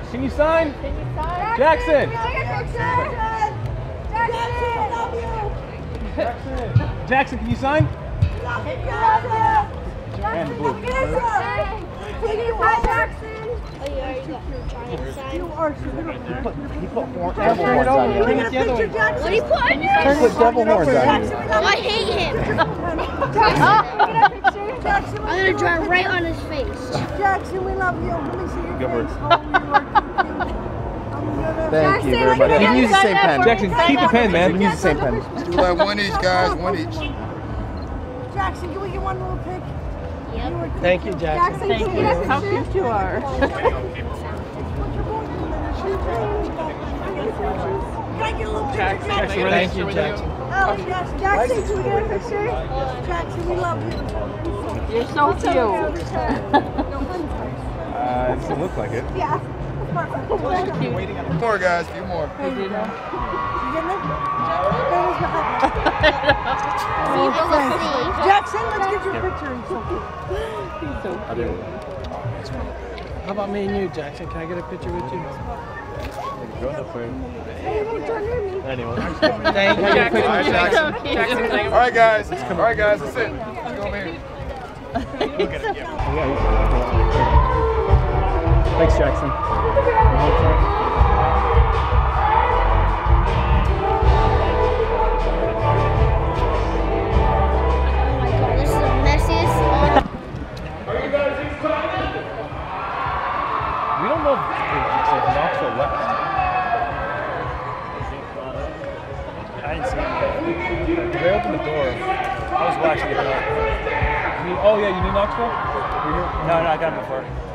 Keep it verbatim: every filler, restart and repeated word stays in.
Can you sign? Can you sign? Jackson! Jackson! Jackson! Love you! Jackson! Jackson, can you sign? And the blue. Can you sign, Jackson? Oh, yeah, you got your giant sign. You are super. He put, he put horn, devil horns on you. Bring it the other way. What did he put on you? He put devil horns on you. Oh, I hate him. I'm gonna drive right on his face. Jackson, we love you. Let me see your Go face. first. Oh, Thank you very much. You can use the same pen. Jackson, keep the pen, man. You can use the same pen. Do like one each, guys. One each. Jackson, can we get one little pic? Yep. Thank you, Jackson. Jackson, Thank can you. we get a How picture? cute you are. Thank you, little picture, Jackson, Jackson. Thank you, Jackson. Oh, yes. Jackson, can we get a picture? Jackson, we love you. You're so cute. Uh, it doesn't look like it. Yeah. Few more, guys. Few more. There you go. You getting it? Jackson, let's get your picture and something. How about me and you, Jackson? Can I get a picture with you? Anyway. Thank you, Jackson. Jackson. All right, guys. All right, guys. That's it. Let's go over here. Thanks, Jackson. We don't know if Knoxville left. I didn't see it. They opened the door. I was watching it. Oh yeah, you knew Knoxville? No, no, I got him before.